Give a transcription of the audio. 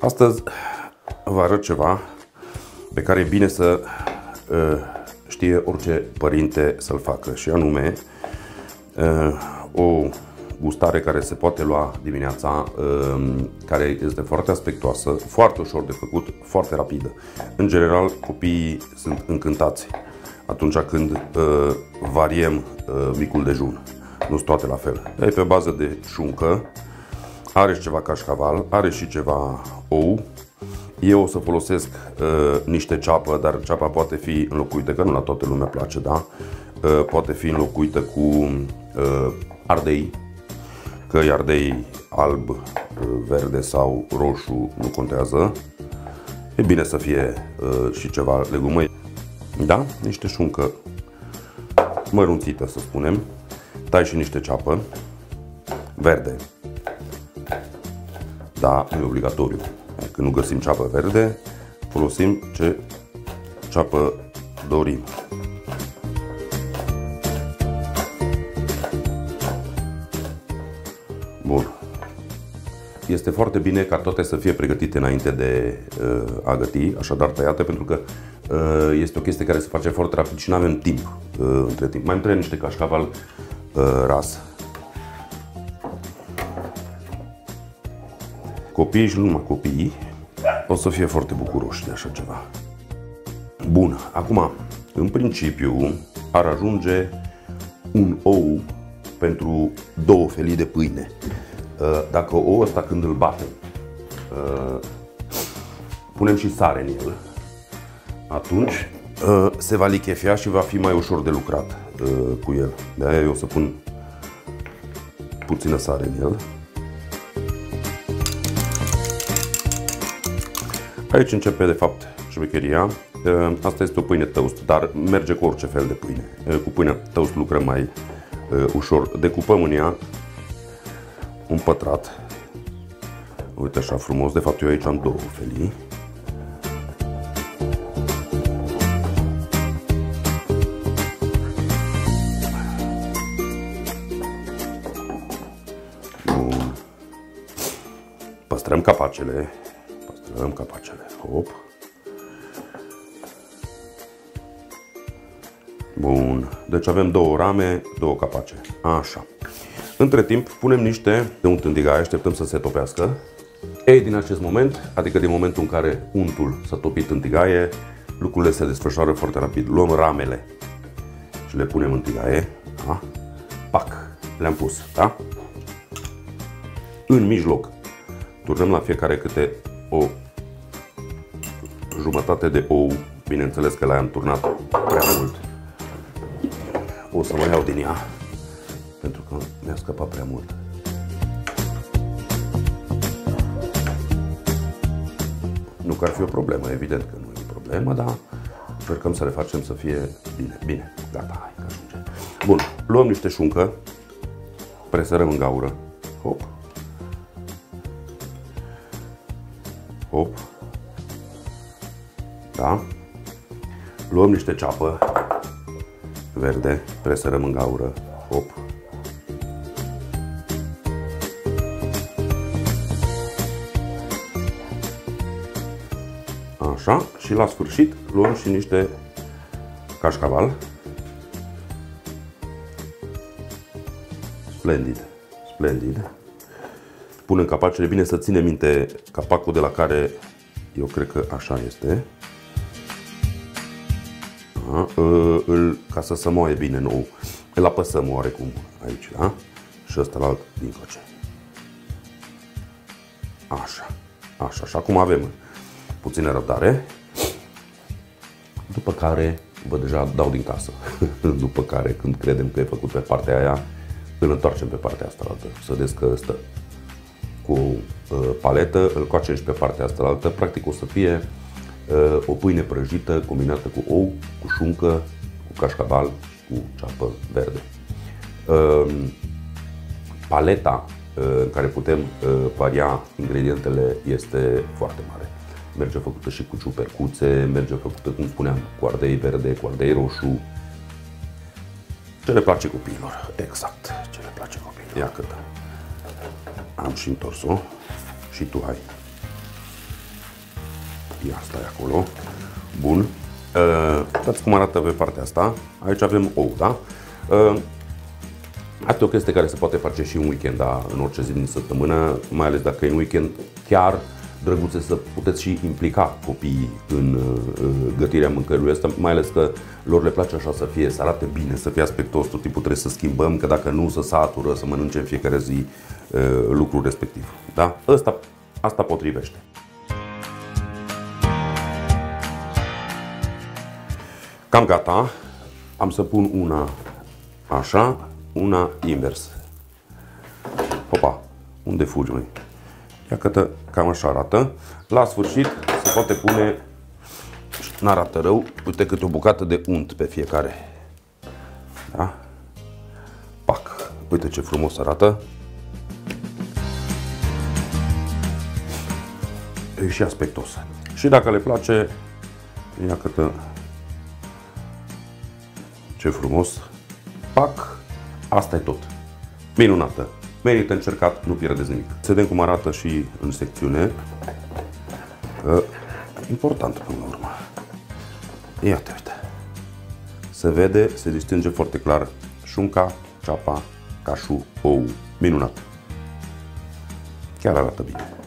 Astăzi vă arăt ceva pe care e bine să știe orice părinte să-l facă, și anume o gustare care se poate lua dimineața, care este foarte aspectoasă, foarte ușor de făcut, foarte rapidă. În general, copiii sunt încântați atunci când variem micul dejun. Nu sunt toate la fel. E pe bază de șuncă, are și ceva cașcaval, are și ceva ou. Eu o să folosesc niște ceapă, dar ceapa poate fi înlocuită, că nu la toată lumea place, da? Poate fi înlocuită cu ardei, că e ardei alb, verde sau roșu, nu contează. E bine să fie și ceva legume, da? Niște șuncă mărunțită, să spunem. Tai și niște ceapă verde. Da, nu e obligatoriu. Când nu găsim ceapă verde, folosim ce ceapă dorim. Bun. Este foarte bine ca toate să fie pregătite înainte de a găti, așadar tăiate, pentru că este o chestie care se face foarte rapid și nu avem timp între timp. Mai îmi trebuie niște cașcaval ras. Copiii și numai copiii o să fie foarte bucuroși de așa ceva. Bun, acum, în principiu, ar ajunge un ou pentru 2 felii de pâine. Dacă ouul ăsta, când îl batem, punem și sare în el, atunci se va lichefia și va fi mai ușor de lucrat cu el. De-aia eu o să pun puțină sare în el. Aici începe, de fapt, șmecheria. Asta este o pâine toast, dar merge cu orice fel de pâine. Cu pâine toast lucrăm mai ușor. Decupăm în ea un pătrat. Uite așa frumos. De fapt, eu aici am 2 felii. Bun. Păstrăm capacele. Păstrăm capacele. Hop. Bun. Deci avem 2 rame, 2 capace. Așa. Între timp punem niște de unt în tigaie, așteptăm să se topească. Ei, din acest moment, adică din momentul în care untul s-a topit în tigaie, lucrurile se desfășoară foarte rapid. Luăm ramele și le punem în tigaie. Da? Pac! Le-am pus. Da? În mijloc turnăm la fiecare câte o jumătate de ou. Bineînțeles că l-am turnat prea mult. O să mă iau din ea, pentru că mi-a scăpat prea mult. Nu că ar fi o problemă, evident că nu e o problemă, dar încercăm să le facem să fie bine. Bine, gata, hai că ajunge. Bun, luăm niște șuncă, presărăm în gaură. Hop. Hop. Da? Luăm niște ceapă verde, presărăm în gaură. Hop. Așa, și la sfârșit luăm și niște cașcaval. Splendid, splendid. Punem capacele, bine să ținem minte capacul de la care eu cred că așa este. Ca să se moaie bine nou, îl apăsăm oarecum aici, da? Și ăsta la alt dincoace. Așa, așa, și acum avem puțină răbdare, după care, vă deja dau din casă, după care, când credem că e făcut pe partea aia, îl întoarcem pe partea asta altă, să vedeți că stă cu paletă, îl coacem și pe partea asta altă, practic o să fie o pâine prăjită combinată cu ou, cu șuncă, cu cașcaval, cu ceapă verde. Paleta în care putem varia ingredientele este foarte mare. Merge făcută și cu ciupercuțe, merge făcută, cum spuneam, cu ardei verde, cu ardei roșu. Ce le place copiilor, exact, ce le place copiilor. Ia cât am și întors-o și tu hai. Ia, stai acolo. Bun. Uitați cum arată pe partea asta. Aici avem ou, da? Asta e o chestie care se poate face și în weekend, da? În orice zi din săptămână, mai ales dacă e în weekend, chiar drăguțe să puteți și implica copiii în gătirea mâncărurilor astea, mai ales că lor le place așa să fie, să arate bine, să fie aspectos, tot timpul trebuie să schimbăm, că dacă nu, să satură, să mănânce în fiecare zi lucrul respectiv. Da? Asta potrivește. Cam gata. Am să pun una așa, una invers. Opa, unde fugi, măi? Iată, cam așa arată. La sfârșit se poate pune, n-arată rău, uite câte o bucată de unt pe fiecare. Da? Pac! Uite ce frumos arată. E și aspectos. Și dacă le place, iată ce frumos. Pac! Asta e tot. Minunată! Merită încercat, nu pierdeți nimic. Să vedem cum arată și în secțiune. Important până la urmă. Iată, uite. Se vede, se distinge foarte clar șunca, ceapa, cașul, ou. Minunat. Chiar arată bine.